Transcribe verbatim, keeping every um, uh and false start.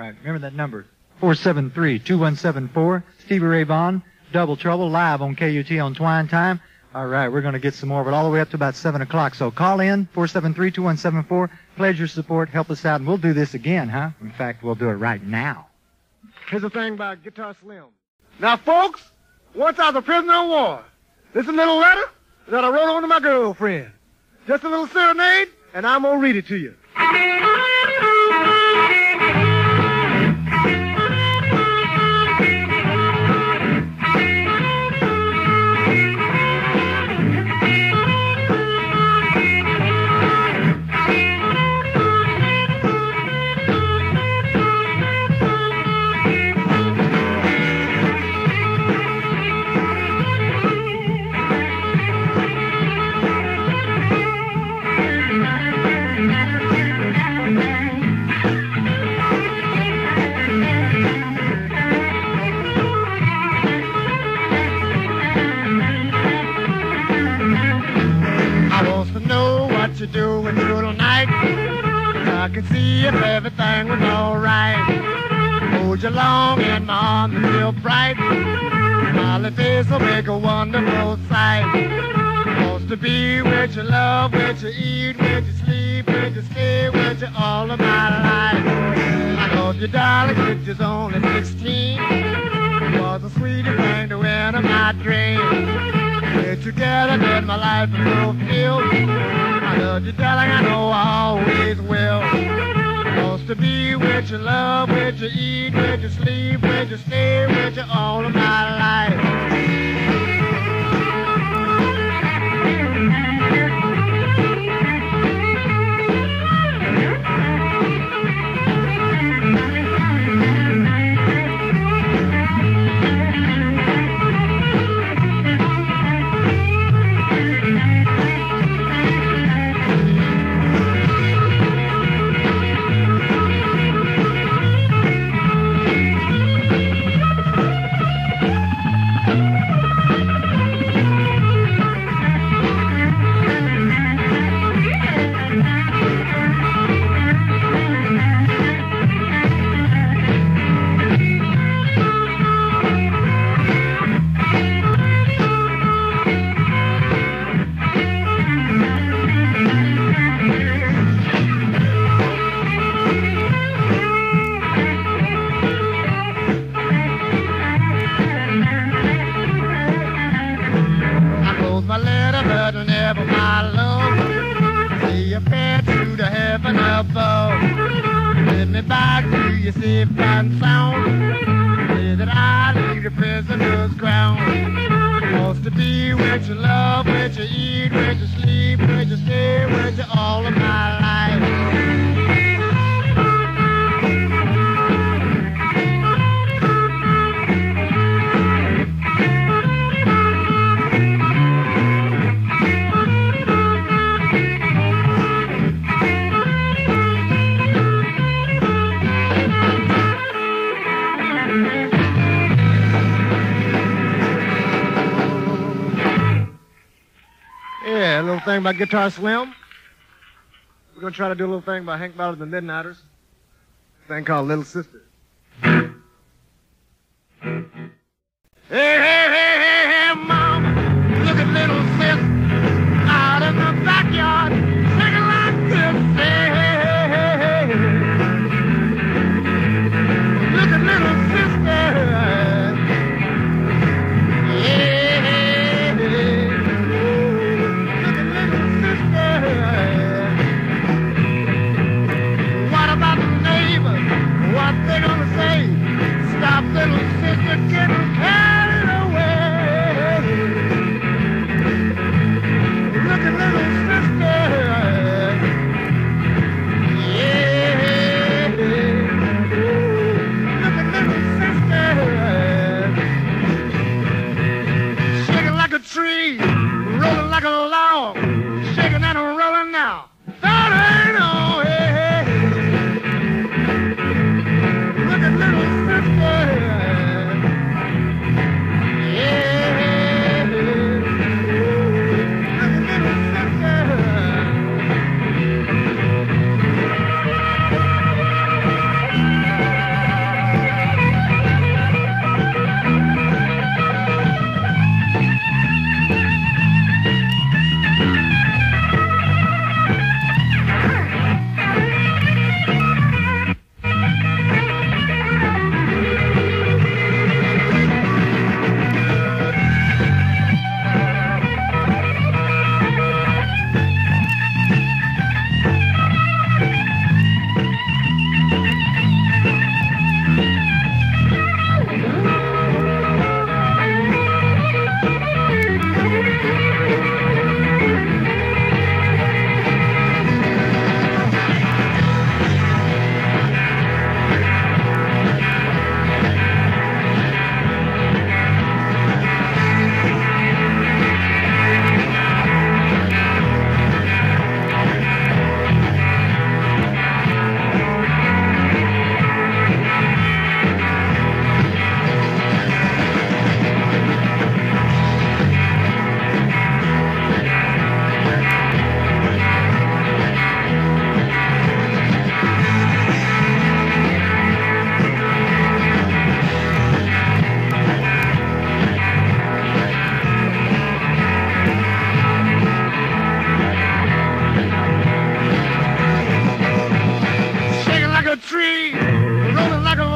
right. Remember that number. four seven three, two one seven four. Stevie Ray Vaughan, Double Trouble, live on K U T on Twine Time. All right, we're going to get some more of it all the way up to about seven o'clock. So call in, four seven three, two one seven four. Pledge your support. Help us out, and we'll do this again, huh? In fact, we'll do it right now. Here's the thing about Guitar Slim. Now, folks, once I was a prisoner of war, this is a little letter that I wrote on to my girlfriend. Just a little serenade, and I'm going to read it to you. You doing through the night? I can see if everything was alright. Hold you long and my arms are still bright. Smiley face will make a wonderful sight. Wants to be with you, love, with you, eat, with you, sleep, with you, stay with you all of my life. I love you, darling, since you're only sixteen. It was the sweetest thing to enter my dreams. We're together, then my life is fulfilled. I love you, darling, I know I always will. Wants to be with you, love, with you, eat, with you, sleep, with you, stay with you all of my life. Safe and sound. Say that I leave the prisoner's ground. Wants to be with you, love, with you, eat, with you, sleep, with you, stay with you all of my life. Yeah, a little thing by Guitar Slim. We're going to try to do a little thing by Hank Ballard and the Midnighters. A thing called Little Sister. Hey, hey, hey, hey, hey, mama, look at little sis out in the backyard, singing like this. Hey, hey, hey, hey, hey. Look at little sister. Hey, hey, hey. Look at little sister. What about the neighbors? What they rolling like a